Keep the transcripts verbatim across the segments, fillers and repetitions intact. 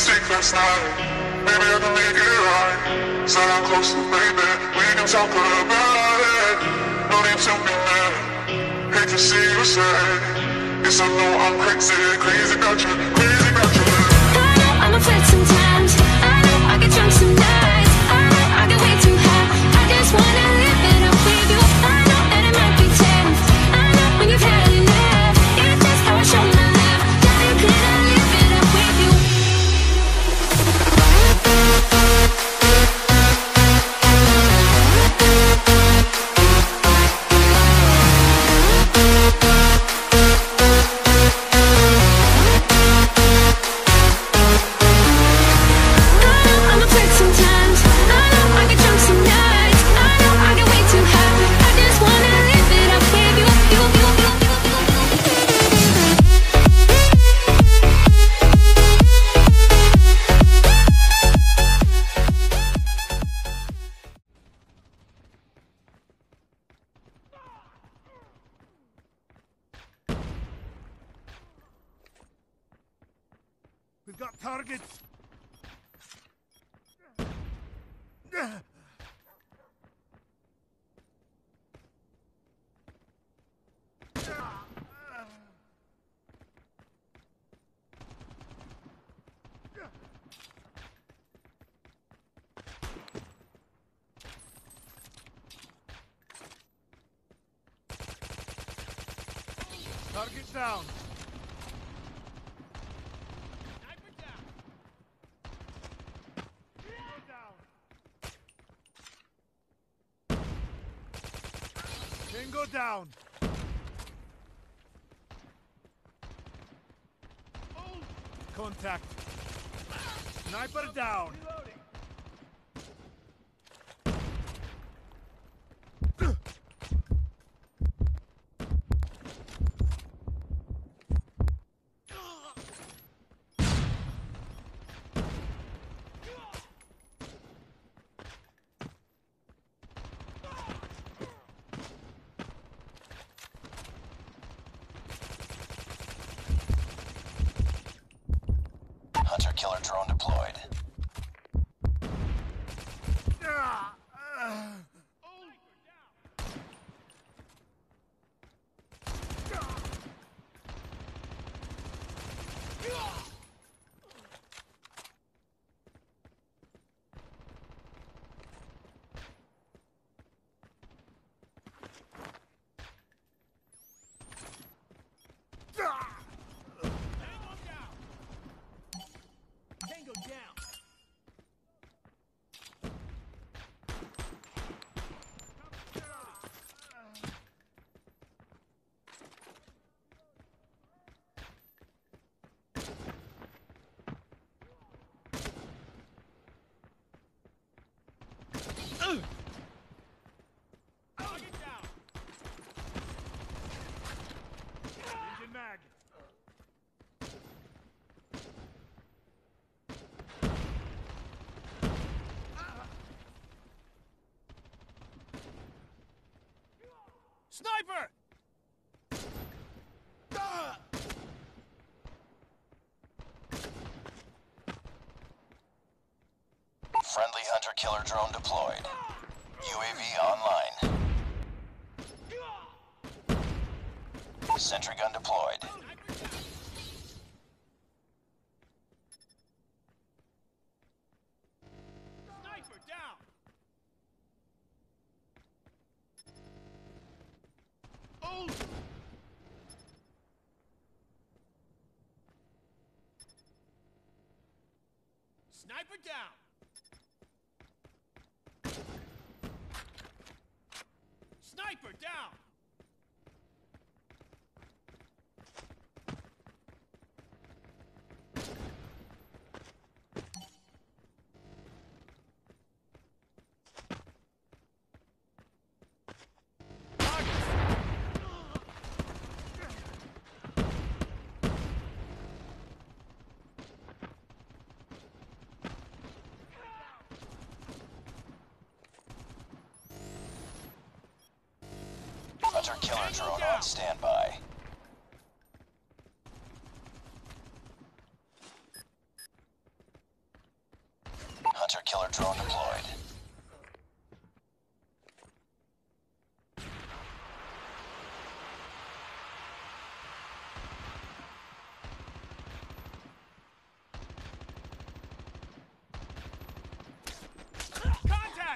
mistake last night. Maybe I can make it right. Sit down closer, baby. We can talk about it. No need to be mad. Hate to see you sad. Yes, I know I'm crazy, crazy about you, crazy about you. I know I'm a flirt sometimes. I know I get drunk some nights. I know I get way too high. I just wanna live it up with you. I know that it might be tense. I know when you've had enough. It's just how I show my love. Now you couldn't live it up with you. We've got targets. Target down. Tango down. Contact. Sniper down. Hunter-killer drone deployed. Tango down. Target down. Engine mag. Sniper! Ah! Friendly hunter-killer drone deployed. U A V online. Sentry gun deployed. Sniper down! Oh! Sniper down! Sniper down! Hunter-killer drone on standby. hunter-killer drone deployed. Contact!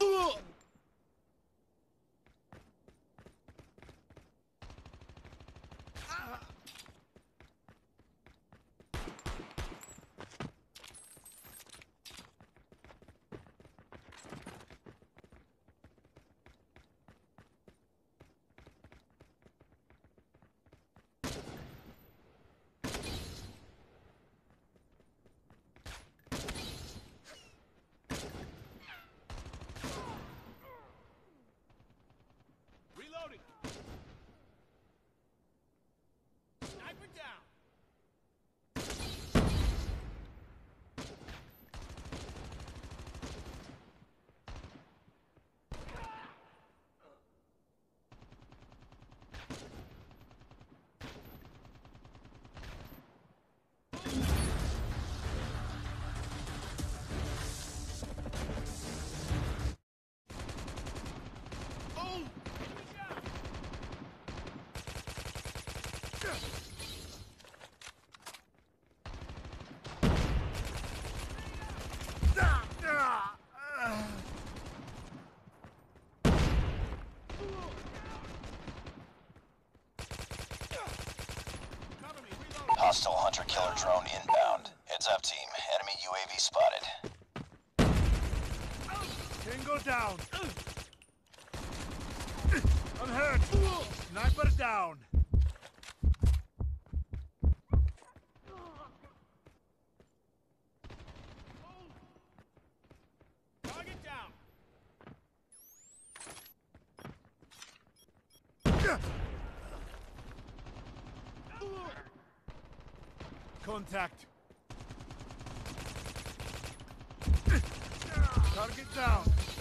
Reloading. Sniper down. Oh! Enemy down. Cover me, reload. Hostile hunter-killer drone inbound. Heads up, team. Enemy U A V spotted. Tango down. I'm hurt. Sniper down. Target down. Contact. Target down.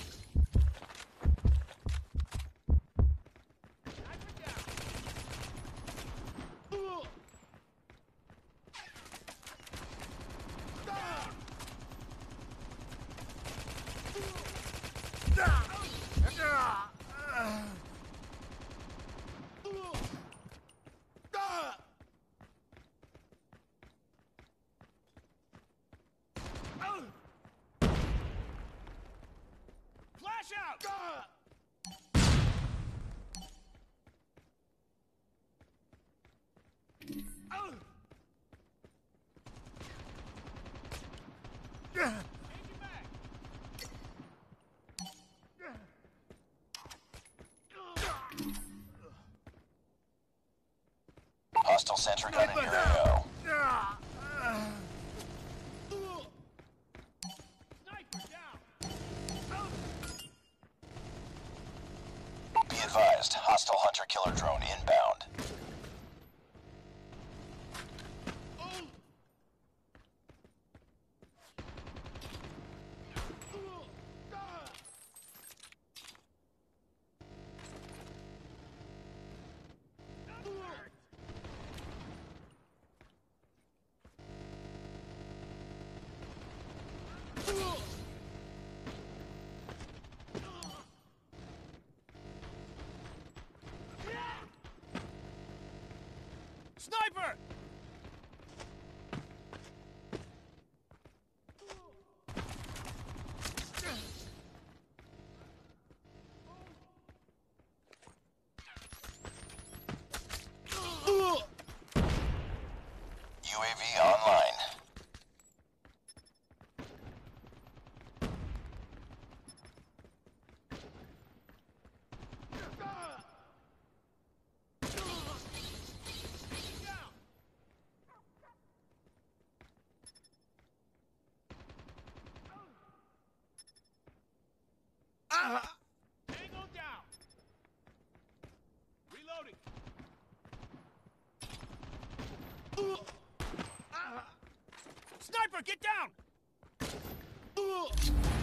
Sniper down. Flash out. Changing back. Hostile sentry gun in your A O. Sniper down. Be advised, hostile hunter-killer drone inbound. Oh! Sniper! U A V online. Down. Tango down. Reloading. Sniper, get down!